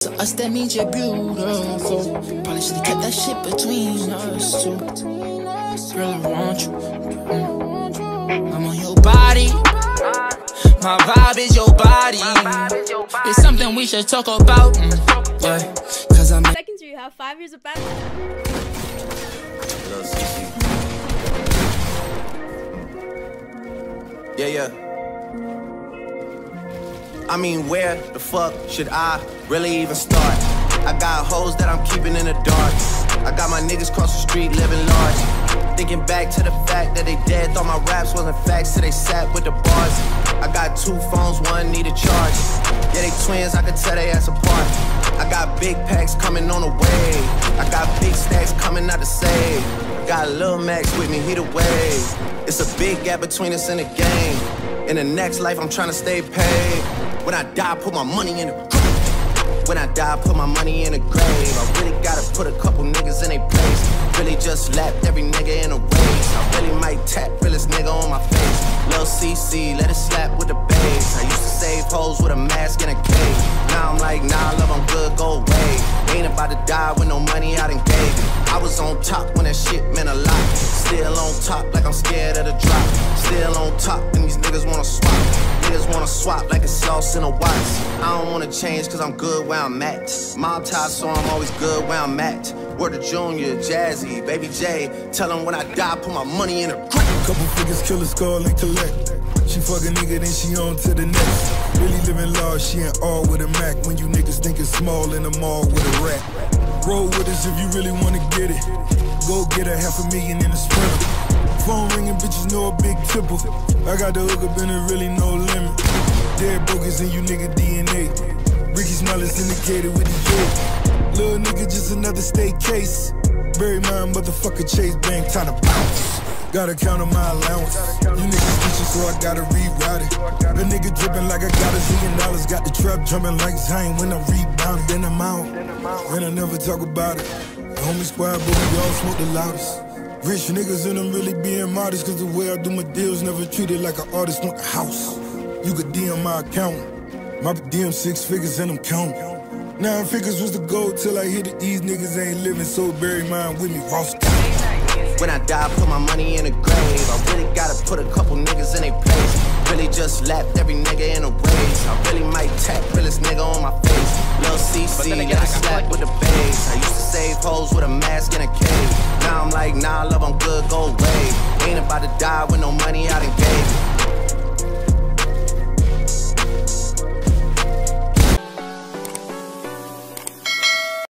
To us, that means you're beautiful. Probably should've kept that shit between us two. Girl, I want you. I'm on your body. My vibe is your body. It's something we should talk about. Yeah, cause I'm seconds you have 5 years of battle. Yeah. I mean, where the fuck should I really even start? I got hoes that I'm keeping in the dark. I got my niggas cross the street living large. Thinking back to the fact that they dead, thought my raps wasn't facts, so they sat with the bars. I got 2 phones, one need a charge. Yeah, they twins, I could tell they ass apart. I got big packs coming on the way. I got big stacks coming out to save. Got Lil Max with me, he the wave. It's a big gap between us and the game. In the next life, I'm trying to stay paid. When I die, put my money in the grave. When I die, put my money in the grave. I really gotta put a couple niggas in their place. Really just lapped every nigga in a race. I really might tap realest nigga on my face. Lil CC, let it slap with the bass. I used to save hoes with a mask and a cage. Now I'm like, nah, love, I'm good, go away. Ain't about to die with no money I done gave it. I was on top when that shit meant a lot. Still on top like I'm scared of the drop. Still on top and these niggas wanna swap. Niggas wanna swap like it's sauce in a watch. I don't wanna change cause I'm good where I'm at. Mob tie, so I'm always good where I'm at. Word to Junior, Jazzy, Baby J. Tell them when I die, put my money in a grave. Couple figures, kill a skull and collect. She fuck a nigga, then she on to the next. Really living large, she ain't all with a Mac. When you niggas think it's small in the mall with a rat. Roll with us if you really wanna get it. Go get a $500,000 in a sprinter. Phone ringing, bitches know a big tipple. I got the hook up and there really no limit. Dead brokers in you nigga DNA. Ricky Smile is indicated with the J. Little nigga just another state case. Bury my motherfucker Chase Bank, time to bounce. Gotta count on my allowance. You niggas teaching, so I gotta reroute it. A nigga dripping like I got $1 zillion. Got the trap jumping like Zion when I rebound. Then I'm out, and I never talk about it. The homie squad, but we all smoke the loudest. Rich niggas and I'm really being modest. Cause the way I do my deals never treated like an artist want a house. You could DM my account. My DM 6 figures and I'm counting. 9 figures was the goal till I hit it. These niggas ain't living, so bury mine with me, Ross. When I die, put my money in a grave. I really gotta put a couple niggas in their place. Really just lapped every nigga in a race. I really might tap realest nigga on my face. Lil CC, let it slap with the bass. I used to save hoes with a mask and a cage. Now I'm like, nah, love, I'm good, go away. Ain't about to die with no money I done gave it.